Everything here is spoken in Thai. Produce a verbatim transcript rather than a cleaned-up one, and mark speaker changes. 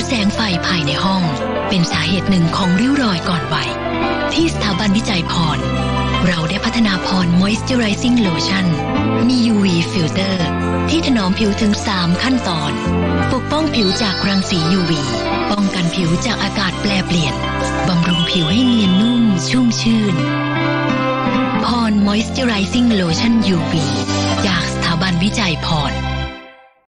Speaker 1: แสงไฟภายในห้องเป็นสาเหตุหนึ่งของริ้วรอยก่อนวัยที่สถาบันวิจัยพรเราได้พัฒนาพร Moisturizing Lotion มี ยู วี Filter ที่ถนอมผิวถึงสามขั้นตอนปกป้องผิวจากรังสี ยู วี ป้องกันผิวจากอากาศแปรเปลี่ยนบำรุงผิวให้เนียนนุ่มชุ่มชื่นพร Moisturizing Lotion ยู วี จากสถาบันวิจัยพร